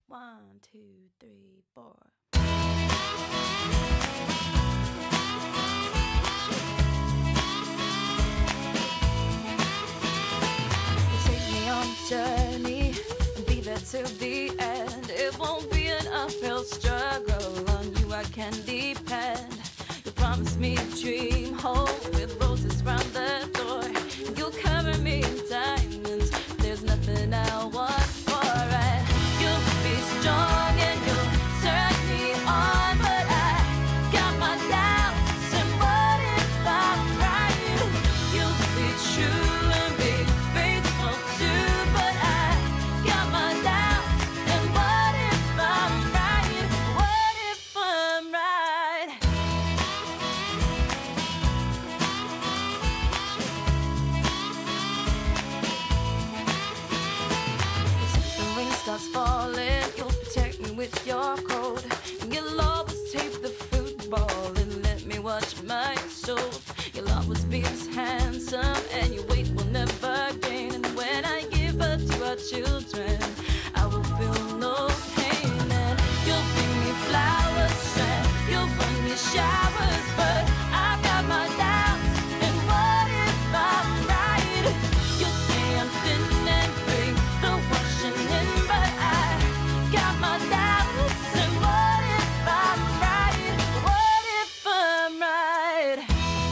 1, 2, 3, 4. Take me on a journey and be there till the end. It won't be an uphill struggle. On you I can depend. You promise me a dream home with roses round the door. You'll cover me in diamonds. There's nothing I want for it. You'll be strong and you'll turn me on, but I got my doubts. And what if I'm right? You'll be true and be faithful too, but I got my doubts. And what if I'm right? What if I'm right? If the rain starts falling, you'll protect me with your coat. And you'll always tape the football and let me watch my soul. You'll always be as handsome and your weight will never gain. And when I give birth to our children, I will feel no pain. And you'll bring me flowers and you'll bring me showers, but I've got my doubts. And what if I'm right? You'll say I'm thin and bring the washing in, but I got my doubts. And what if I'm right? What if I'm right?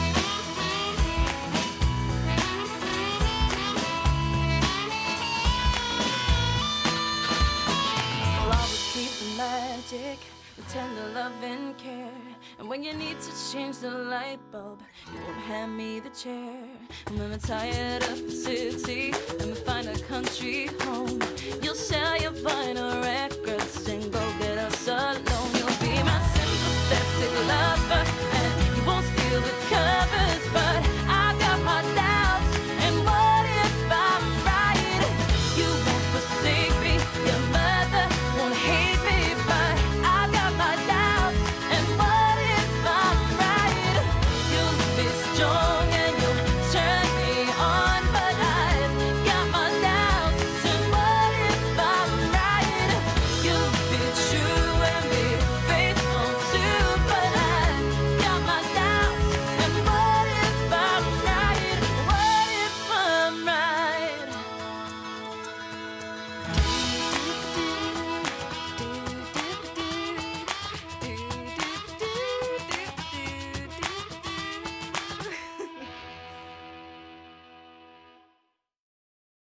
I'll always keep the magic, the tender love and care. And when you need to change the light bulb, you won't hand me the chair. And when I'm tired of the city, let me find a country home. You'll sell your vinyl